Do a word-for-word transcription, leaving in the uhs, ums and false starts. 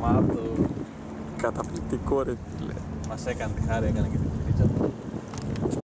γαμάτο. Καταπληκτικό ρε φίλε. Μας έκανε τη χάρη, έκανε και την πίτσα του.